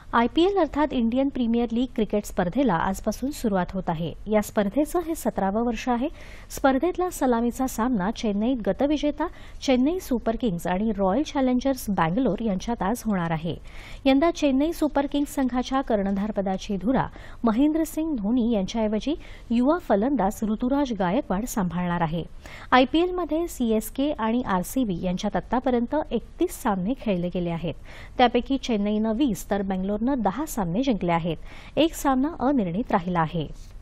IPL अर्थात Indian premier league cricket स्पर्धेला आजपासून सुरुवात होत आहे। या स्पर्धेचं हे 17वं वर्ष आहे। स्पर्धेतला सलामीचा सामना चेन्नईत गतविजेता चेन्नई सुपर किंग्स आणि रॉयल चॅलेंजर्स बंगलोर यांच्यात आज होणार आहे। यंदा चेन्नई सुपर किंग्स संघाच्या कर्णधारपदाची धुरा महेंद्रसिंग धोनी यांच्याऐवजी युवा फलंदाज ऋतुराज गायकवाड सांभाळणार आहे। IPLमध्ये CSK आणि RCB यांच्यात आतापर्यंत 31 सामने खेळले गेले आहेत। त्यापैकी चेन्नईनं 20 तर बंगलोरनं 10 सामने जिंकले आहेत। एक सामना अनिर्णित राहिला आहे।